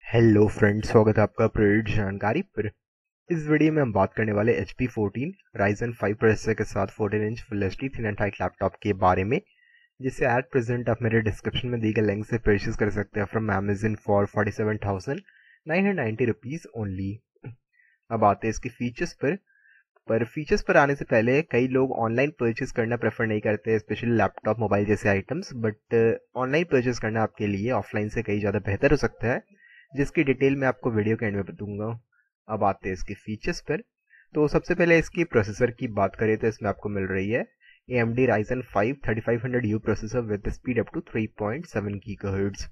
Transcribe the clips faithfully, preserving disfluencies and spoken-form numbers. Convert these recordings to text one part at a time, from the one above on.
Hello friends, स्वागत है आपका प्रेरित जानकारी पर। इस वीडियो में हम बात करने वाले H P fourteen Ryzen five processor के साथ fourteen inch full H D thin and light laptop के बारे में, जिसे एट प्रेजेंट आप मेरे डिस्क्रिप्शन में दी गई लिंक से परचेज कर सकते हैं from Amazon for forty seven thousand nine hundred ninety rupees only. अब आते हैं इसके फीचर्स पर पर फीचर्स पर आने से पहले कई लोग ऑनलाइन परचेज करना प्रेफर नहीं करते, स्पेशली लैपटॉप मोबाइल जैसे आइटम्स। बट ऑनलाइन परचेज करना आपके लिए ऑफलाइन से कई ज़्यादा बेहतर हो सकता है, जिसकी डिटेल मैं आपको वीडियो के एंड में बताऊंगा। अब आते हैं इसके फीचर्स पर। तो सबसे पहले इसकी प्रोसेसर की बात करें तो इसमें आपको मिल रही है A M D Ryzen five thirty five hundred U processor with speed up to three point seven gigahertz.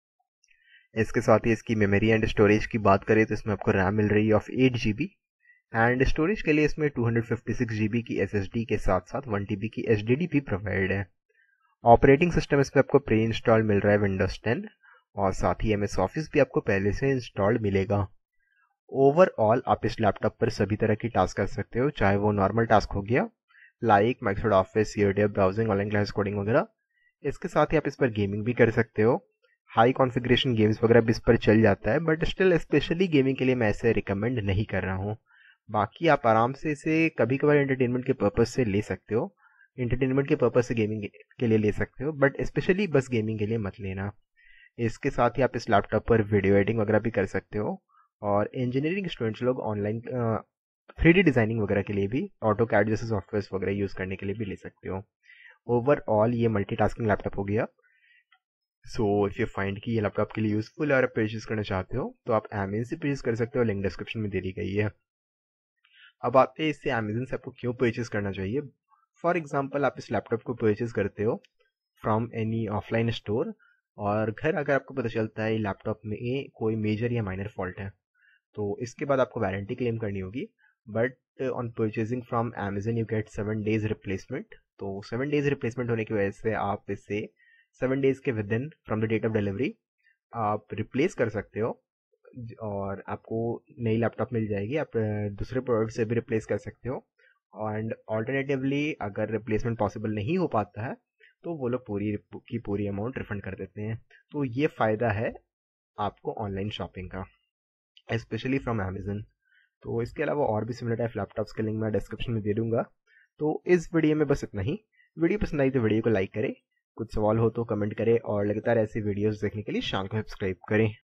इसके साथ ही इसकी मेमोरी एंड स्टोरेज की बात करें तो इसमें आपको रैम मिल रही है of eight G B and storage के लिए इसमें two hundred fifty six G B की एस एस डी के साथ साथ वन टी बी की एच डी डी भी प्रोवाइड है। ऑपरेटिंग सिस्टम इसमें आपको प्री इंस्टॉल मिल रहा है विंडोज टेन, और साथ ही एम एस ऑफिस भी आपको पहले से इंस्टॉल्ड मिलेगा। ओवरऑल आप इस लैपटॉप पर सभी तरह की टास्क कर सकते हो, चाहे वो नॉर्मल टास्क हो गया like Microsoft Office, YouTube browsing, online class, coding वगैरह। इसके साथ ही आप इस पर गेमिंग भी कर सकते हो। हाई कॉन्फ़िगरेशन गेम्स वगैरह भी इस पर चल जाता है, बट स्टिल स्पेशली गेमिंग के लिए मैं इसे रिकमेंड नहीं कर रहा हूँ। बाकी आप आराम से इसे कभी कभार एंटरटेनमेंट के पर्पज से ले सकते हो, एंटरटेनमेंट के पर्पज से गेमिंग के लिए ले सकते हो, बट स्पेशली बस गेमिंग के लिए मत लेना। इसके साथ ही आप इस लैपटॉप पर वीडियो एडिटिंग वगैरह भी कर सकते हो, और इंजीनियरिंग स्टूडेंट्स लोग ऑनलाइन थ्री डी डिज़ाइनिंग वगैरह के लिए भी ऑटो कैड जैसे सॉफ्टवेयर वगैरह यूज़ करने के लिए भी ले सकते हो। ओवरऑल ये मल्टीटास्किंग लैपटॉप हो गया। सो इफ़ यू फाइंड कि ये लैपटॉप के लिए यूज़फुल और आप परचेज करना चाहते हो तो आप अमेजन से परचेज कर सकते हो, लिंक डिस्क्रिप्शन में दे दी गई है। अब आते हैं इससे अमेजन से आपको क्यों परचेज करना चाहिए। फॉर एग्जाम्पल, आप इस लैपटॉप को परचेज करते हो फ्रॉम एनी ऑफलाइन स्टोर, और घर अगर आपको पता चलता है लैपटॉप में कोई मेजर या माइनर फॉल्ट है तो इसके बाद आपको वारंटी क्लेम करनी होगी। But on purchasing from Amazon you get seven days replacement. तो सेवन डेज रिप्लेसमेंट होने की वजह से आप इसे सेवन डेज के within from the date of delivery आप रिप्लेस कर सकते हो, और आपको नई लैपटॉप मिल जाएगी। आप दूसरे प्रोडक्ट से भी रिप्लेस कर सकते हो, एंड ऑल्टरनेटिवली अगर रिप्लेसमेंट पॉसिबल नहीं हो पाता है तो वो लोग पूरी की पूरी अमाउंट रिफंड कर देते हैं। तो ये फ़ायदा है आपको ऑनलाइन शॉपिंग का, स्पेशली फ्रॉम अमेजन। तो इसके अलावा और भी सिमिलर टाइप लैपटॉप्स के लिंक मैं डिस्क्रिप्शन में दे दूंगा। तो इस वीडियो में बस इतना ही। वीडियो पसंद आई तो वीडियो को लाइक करें, कुछ सवाल हो तो कमेंट करें, और लगातार ऐसी वीडियोस देखने के लिए चैनल को सब्सक्राइब करें।